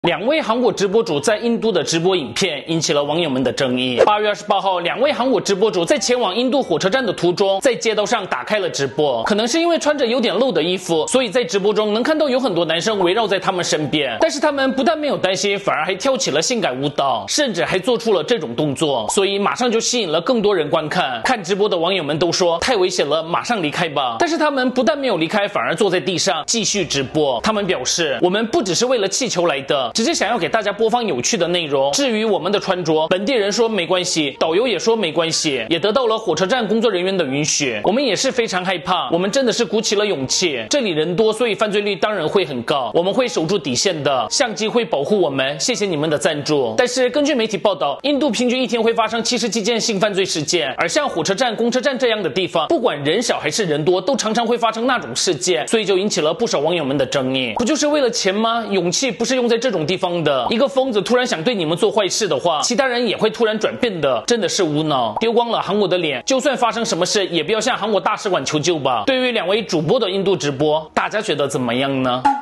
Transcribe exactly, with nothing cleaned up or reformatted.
两位韩国直播主在印度的直播影片引起了网友们的争议。八月二十八号，两位韩国直播主在前往印度火车站的途中，在街道上打开了直播。可能是因为穿着有点露的衣服，所以在直播中能看到有很多男生围绕在他们身边。但是他们不但没有担心，反而还跳起了性感舞蹈，甚至还做出了这种动作，所以马上就吸引了更多人观看。看直播的网友们都说太危险了，马上离开吧。但是他们不但没有离开，反而坐在地上继续直播。他们表示，我们不只是为了气球来的。只是想要给大家播放有趣的内容。至于我们的穿着，本地人说没关系，导游也说没关系，也得到了火车站工作人员的允许。我们也是非常害怕，我们真的是鼓起了勇气。这里人多，所以犯罪率当然会很高，我们会守住底线的，相机会保护我们，谢谢你们的赞助。但是根据媒体报道，印度平均一天会发生七十七件性犯罪事件，而像火车站、公车站这样的地方，不管人少还是人多，都常常会发生那种事件，所以就引起了不少网友们的争议。不就是为了钱吗？勇气不是用在这种地方的。一个疯子突然想对你们做坏事的话，其他人也会突然转变的，真的是无脑，丢光了韩国的脸。就算发生什么事，也不要向韩国大使馆求救吧。对于两位主播的印度直播，大家觉得怎么样呢？